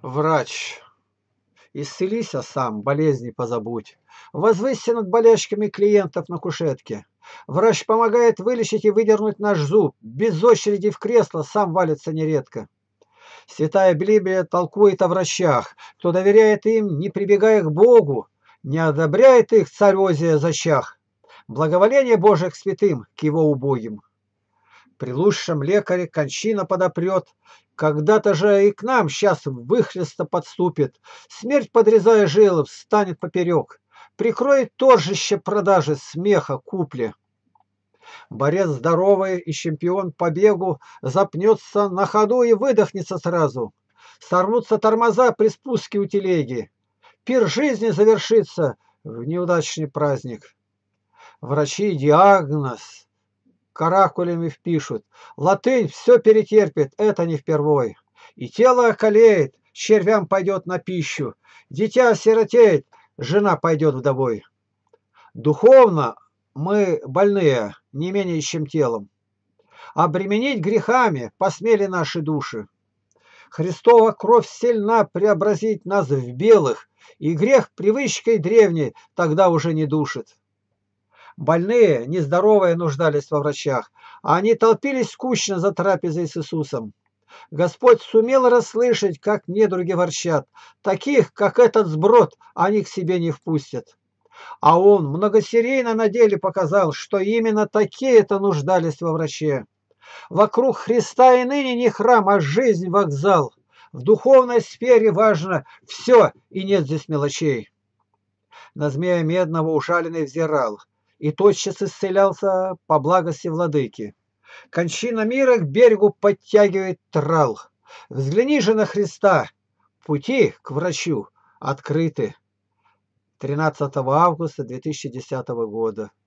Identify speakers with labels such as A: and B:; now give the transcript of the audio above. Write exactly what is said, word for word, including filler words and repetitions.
A: Врач, исцелися сам, болезни позабудь. Возвысься над болячками клиентов на кушетке. Врач помогает вылечить и выдернуть наш зуб. Без очереди в кресло сам валится нередко. Святая Библия толкует о врачах. Кто доверяет им, не прибегая к Богу, не одобряет их царь Озия зачах. Благоволение Божие к святым, к его убогим. При лучшем лекаре кончина подопрет. Когда-то же и к нам сейчас выхлеста подступит. Смерть, подрезая жилы, встанет поперек. Прикроет торжище продажи смеха купли. Борец здоровый и чемпион по бегу запнется на ходу и выдохнется сразу. Сорвутся тормоза при спуске у телеги. Пир жизни завершится в неудачный праздник. Врачи диагноз каракулями впишут. Латынь все перетерпит, это не впервой. И тело околеет, червям пойдет на пищу. Дитя осиротеет, жена пойдет вдовой. Духовно мы больные, не менее чем телом. Обременить грехами посмели наши души. Христова кровь сильна преобразить нас в белых, и грех привычкой древней тогда уже не душит. Больные, нездоровые нуждались во врачах, а они толпились скучно за трапезой с Иисусом. Господь сумел расслышать, как недруги ворчат. Таких, как этот сброд, они к себе не впустят. А он многосерийно на деле показал, что именно такие-то нуждались во враче. Вокруг Христа и ныне не храм, а жизнь вокзал. В духовной сфере важно все, и нет здесь мелочей. На змея медного ужаленный взирал, и тотчас исцелялся по благости владыки. Кончина мира к берегу подтягивает трал. Взгляни же на Христа, пути к врачу открыты. тринадцатого августа две тысячи десятого года.